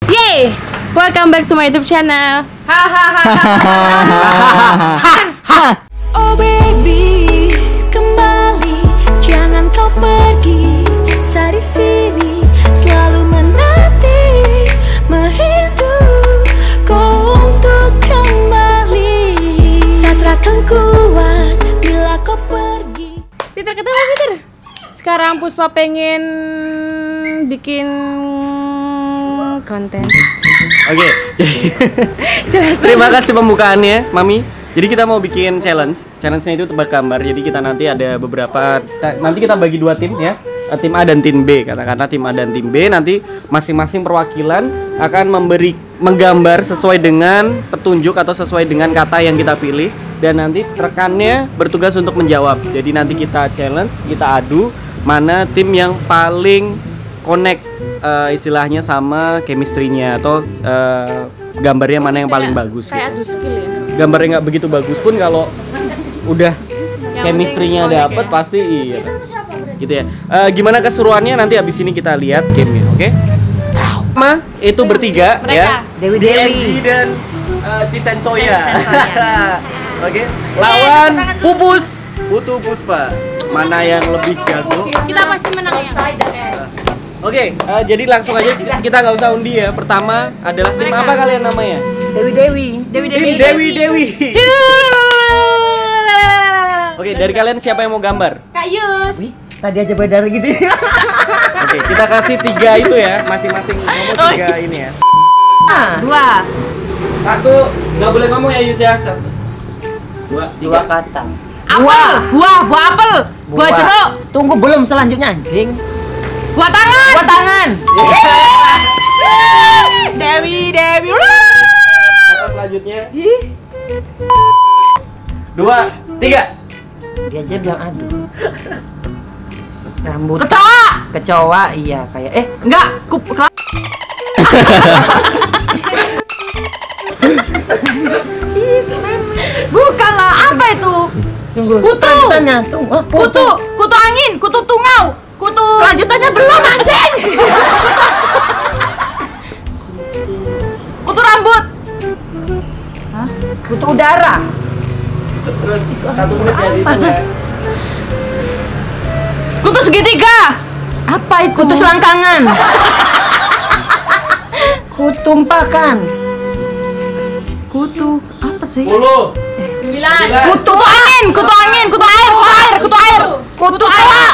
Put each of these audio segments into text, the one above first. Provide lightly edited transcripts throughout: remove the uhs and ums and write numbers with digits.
Yeay, welcome back to my YouTube channel. Oh baby, kembali, jangan kau pergi. Dari sini selalu menanti, merindu kau untuk kembali. Satrakan kuat bila kau pergi. Peter, ketemu Peter. Sekarang Puspa pengen bikin konten. Oke. Terima kasih pembukaannya, Mami. Jadi kita mau bikin challenge. Challenge-nya itu tebak gambar. Jadi kita nanti ada beberapa, nanti kita bagi dua tim ya. Tim A dan tim B. Katakanlah tim A dan tim B, nanti masing-masing perwakilan akan menggambar sesuai dengan petunjuk atau sesuai dengan kata yang kita pilih, dan nanti rekannya bertugas untuk menjawab. Jadi nanti kita challenge, kita adu mana tim yang paling connect istilahnya sama chemistry-nya atau gambarnya mana yang paling bagus. Kayak gitu. adu skill ya. Gambarnya nggak begitu bagus pun kalau udah chemistry-nya dapet ya. pasti iya. Gitu ya. Gimana keseruannya nanti habis ini kita lihat gamenya, oke? Sama itu bertiga ya. Dewi dan Cisen Soya. Oke. Lawan Pupus, Putu Puspa. Mana yang lebih jago? Kita pasti menang ya. Oke, jadi langsung aja kita nggak usah undi ya. Pertama adalah tim apa kalian namanya? Dewi. Dewi. Oke, dari kalian siapa yang mau gambar? Kak Yus. Wih, tadi aja beda gitu. Oke, kita kasih 3 itu ya, masing-masing ngomong 3 ini ya. 2. 1, nggak boleh ngomong ya Yus ya. 1, 2, 3 kata. Buah apel, buah jeruk, Tunggu belum selanjutnya anjing. buah tangan. Dewi. Kata selanjutnya. 2, 3. Dia aja bilang aduh. Rambut. Kecoa, iya kayak enggak, bukanlah, apa itu? tunggu. Kutu. Lanjutannya tunggu. Kutu angin, kutu tungau, kutu. Lanjutannya belum anjing. Kutu rambut. Kutu udara. Terus 1 menit ya dihitung ya. Kutu segitiga. Apa itu? Kutu selangkangan. Kutumpakan. Kutu apa sih? 10, 9. Kutu angin, kutu air, kutu air. Kutu air.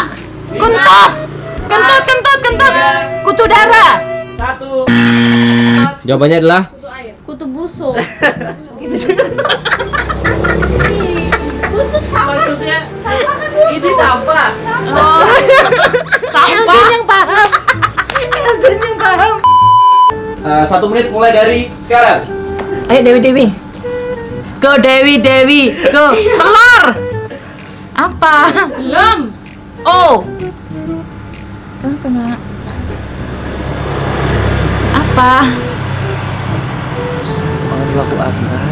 Kentut. Kutu udara. 1. Jawabannya adalah Kutu busuk. maksudnya ini sampah. Sampah yang paham. Yang paham. 1 menit mulai dari sekarang. Ayo Dewi. Go Dewi. Go. Telur. Apa? Belum. Oh. Kenapa nak? Apa? Allahu Akbar.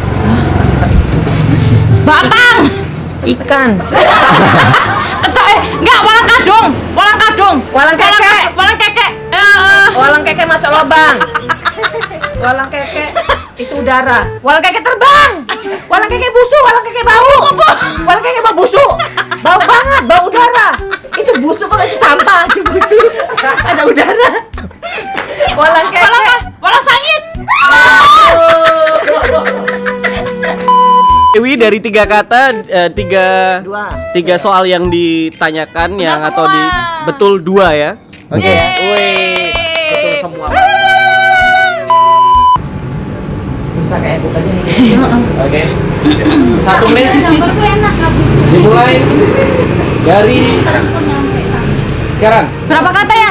Batang. Ikan. Enggak, walang kadung. Walang keke. Walang keke masuk lubang. Walang keke itu udara. Walang keke terbang. Walang keke busuk. Walang keke bau. Walang keke bau busuk. Bau banget, bau udara. Itu busuk kalau itu sampah. Itu busuk. Ada udara. Walang keke. Walang sangit. Dewi dari 3 kata, 3 2. soal yang ditanyakan yang atau di betul 2 ya. Oke. Wih, betul semua. Susah kayak bukannya nih. Oke. 1 menit Gambar tuh enak habis. dimulai dari sekarang. Berapa kata yang?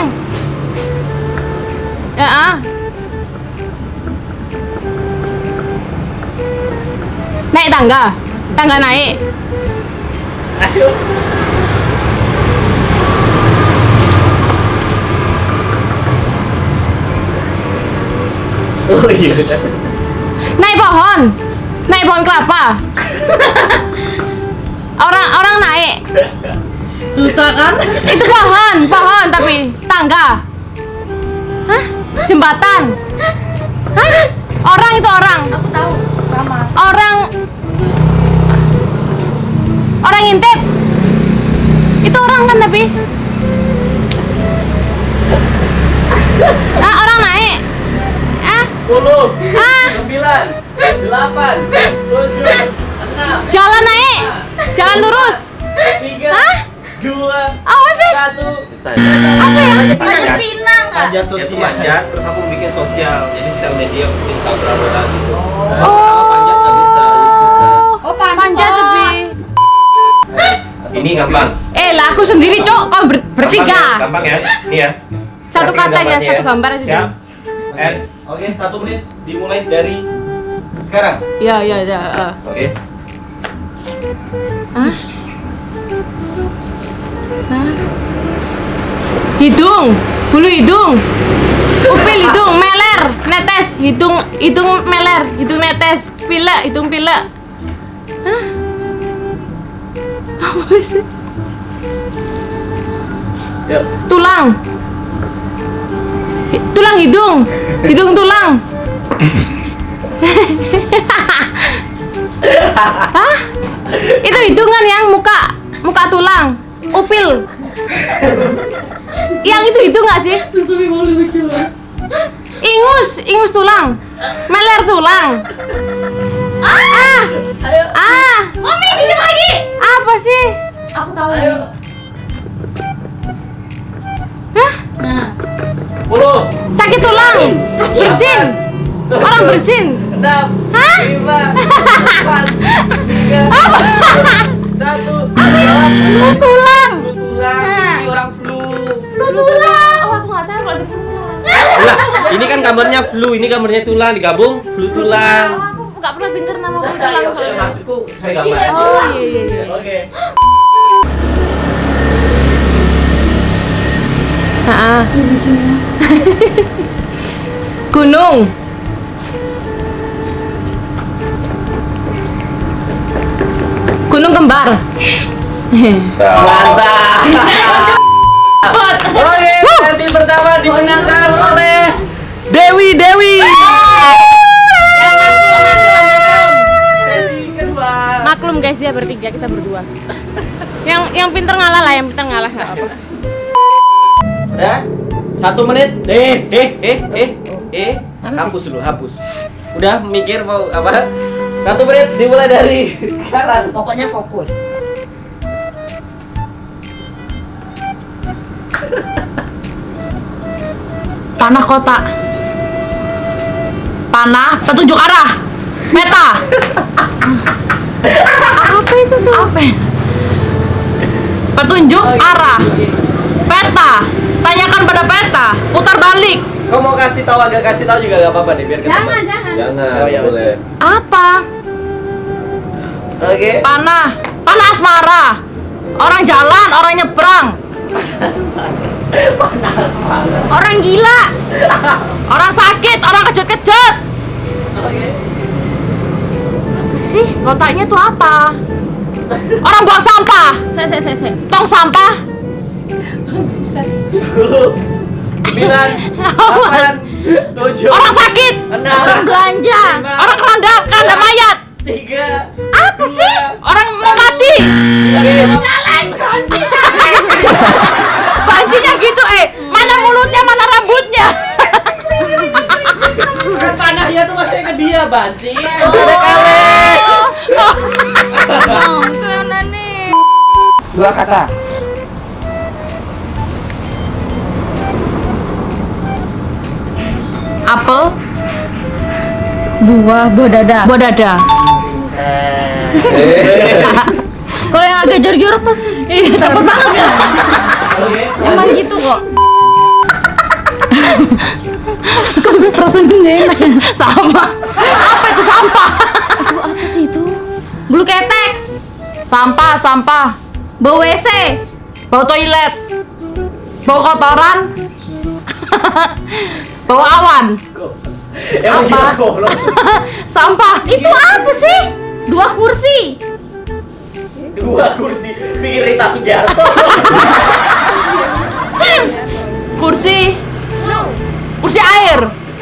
Naik tangga naik. Ayo. Oh iya. Naik pohon kelapa. Orang naik. Susah kan? Itu pohon tapi tangga. Hah? Jembatan. Hah? Orang itu orang. Aku tahu. Sama. Orang ngintip. Itu orang kan tapi. Ah, orang naik. 10, Ah, 9, 8, 7, 6, jalan naik. Jalan lurus. 3, Hah? 2, Apa sih? 1. Apa ya? Panjat pinang nggak? Panjat Dia tuh sosial. manjat, terus aku bikin sosial. Jadi sosial media Instagram gitu. Oh. Panjat nggak bisa, Oh, pansos. Panjat lebih. Ini gampang. Lah aku sendiri, Cok. Kau bertiga. Gampang ya. Ini ya. Satu Perhatiin kata aja, gambarnya satu gambar aja. Siap. And Oke, 1 menit dimulai dari sekarang. Ya. oke. Hah? Hah? Hidung, bulu hidung, upil hidung, meler, netes, hidung meler, hidung netes, pilek, hidung pilek. Hah? Apa sih? Yuk. Tulang, tulang hidung, hidung tulang. Hah? Itu hidung kan yang muka tulang, upil. Yang itu hidung nggak sih? Ingus tulang, meler tulang. Mami, dikit lagi. Apa sih? Aku tahu ini. Hah? Nah. 10, Sakit tulang, bersin, orang bersin. 6, Hah? 5, 4, 3, Apa? 1. Flu tulang. Flu tulang, ini orang flu. Flu tulang. Oh, aku nggak tahu kalau ada flu tulang. Lah, ini kan gambarnya flu, ini gambarnya tulang digabung flu tulang. Oh, aku nggak pernah pinter nama flu tulang soalnya. Maksudku saya gambar. Oh iya. Oke. Gunung. Gunung kembar. Mantap. Oke, sesi pertama dimenangkan oleh Dewi. Sesi kedua. Maklum guys, dia bertiga, kita berdua. Yang pinter ngalah lah, yang pinter ngalah nggak apa. Udah? 1 menit. Hapus dulu, hapus. Udah mikir mau apa? 1 menit dimulai dari sekarang. Pokoknya fokus. Panah kotak. Panah petunjuk arah. Peta. Apa itu tuh? Apa? Petunjuk arah. Peta. Tanyakan pada peta. Putar balik. Kau mau kasih tahu juga gak apa-apa deh biar ketemu. Jangan, Oh, ya, boleh. Apa? Oke. Panah. Panah asmara. Orang jalan, orang nyebrang. Orang gila. Orang sakit, orang kejut-kejut. Apa sih? Kotaknya tuh apa? Orang buang sampah. Saya. Tong sampah. 10, 9, 8, 7, Orang sakit. 6, Orang belanja. Orang keranda mayat. 3. Apa sih? Orang mau mati. Bancinya gitu, mana mulutnya, mana rambutnya. Kan panahnya tuh masih ke dia, Banci. Ada kali. Mana nih? 2 kata. Apel. Buah bodada. Kalau yang agak jorok pas takut banget ya. Emang gitu kok. Perasaan gue gak enak ya. Sama. Apa itu sampah? Itu apa sih itu? Bulu ketek. Sampah. Bau WC. Bau toilet. Bau kotoran. Bau awan. Apa? Sampah. Itu apa sih? 2 kursi. 2 kursi. Pikir Rita Sugiarto. Kursi. Kursi air.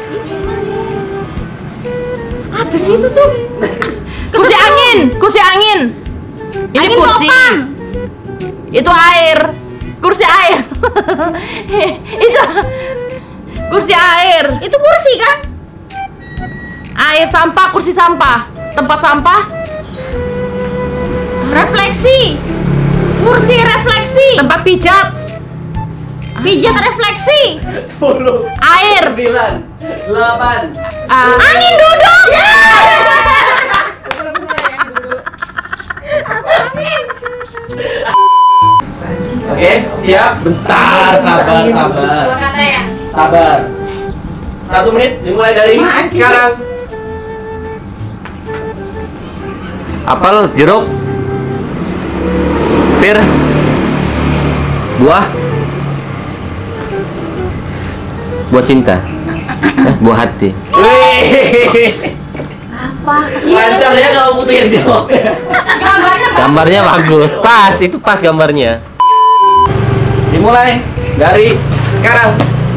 Apa sih itu tuh? Kursi angin. Kursi angin. Ini Angin kursi. topan. Itu air. Kursi air. Itu kursi air. Itu kursi kan? Air sampah, kursi sampah. Tempat sampah. Refleksi. Kursi refleksi. Tempat pijat. Pijat refleksi. 10, Air. 9, 8. Angin duduk. Oke, siap. Bentar, sabar. Kata ya. Sabar. 1 menit dimulai dari sekarang. Apel, jeruk, pir, buah, buah cinta, buah hati. Apa? Lancar ya kalau Putri jawab. Gambarnya bagus, pas itu pas gambarnya. Dimulai dari sekarang.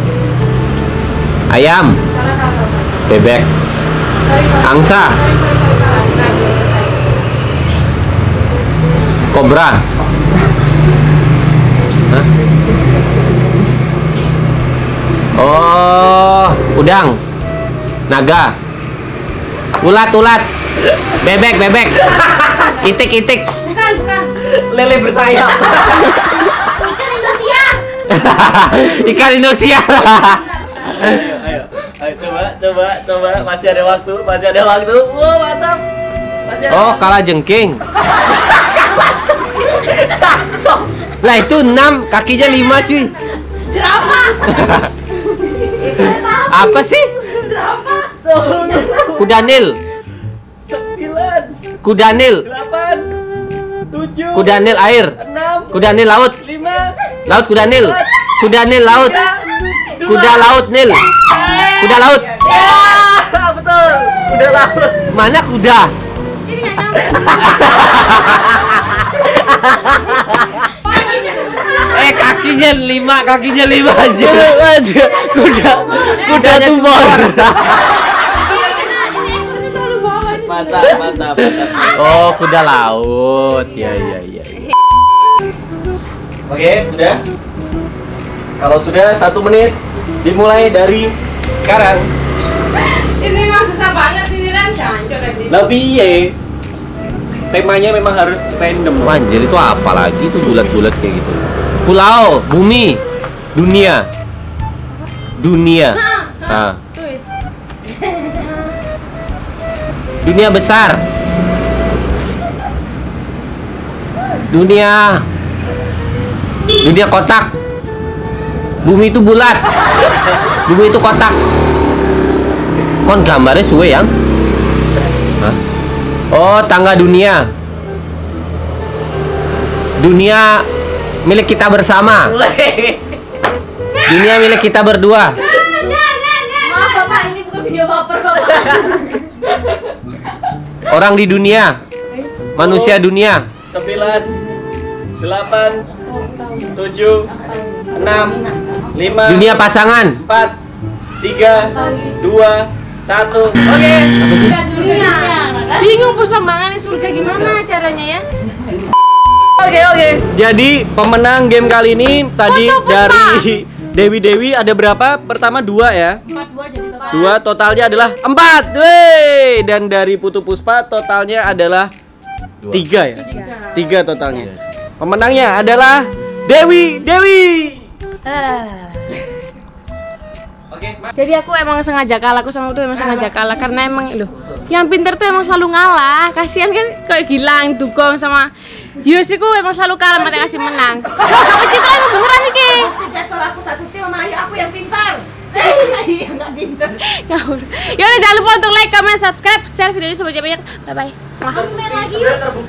Ayam, bebek, angsa, kobra. Hah? Oh, udang, naga, ulat, bebek, itik, Bukan. lele bersayap, Ikan Indonesia. ikan Indonesia. Ayo, coba, masih ada waktu. Wah, mantap. Oh, kalah jengking. Lah itu 6, kakinya 5 cuy. Jerapah. Apa sih? Kuda Nil. 9, Kuda Nil. 8, 7, Kuda Nil air. 6, Kuda Nil laut. 5, Laut kuda Nil. Kuda Nil laut. Kuda laut Nil. Kuda laut. betul. Udah laut. Mana kuda? Kakinya 5 aja. Kuda tumor. Mantap. Oh, kuda laut. Ya. Oke, sudah. Kalau sudah 1 menit dimulai dari sekarang. Ini mah susah banget ini kan cancur aja. Lebih ya. Temanya memang harus random. Anjir, itu apa lagi itu bulat-bulat kayak gitu. Pulau, bumi, dunia. Ah. Dunia besar. Dunia kotak. Bumi itu bulat. Bumi itu kotak. Kon gambarnya suwe yang? Hah? Oh, tangga dunia. Dunia milik kita bersama. Dunia milik kita berdua. Maaf Bapak, ini bukan video baper Bapak. Orang di dunia. Manusia dunia. 9, 8, 7, 6, 5, Dunia pasangan. 4, 3, 2, 1. Oke. Dunia. Bingung Puspangan ini surga gimana caranya ya? Oke. Jadi pemenang game kali ini tadi dari Dewi ada berapa? Pertama 2 ya. 2 totalnya adalah 4. Wey. Dan dari Putu Puspa totalnya adalah 3 ya. 3 totalnya. Pemenangnya adalah Dewi. Oke, Jadi aku emang sengaja kalah, aku sama itu emang sengaja kalah karena emang loh, yang pinter tuh emang selalu ngalah. Kasihan kan kayak Gilang, Dugong sama Yus itu emang selalu kalah, mereka kasih menang. Sama Citra emang beneran nih Ki. Kalau aku satu tim sama Ayu, aku yang pintar. Iya, nggak pintar. Ngawur. Ya udah, jangan lupa untuk like, comment, subscribe, share video ini sebanyak-banyak. Bye bye.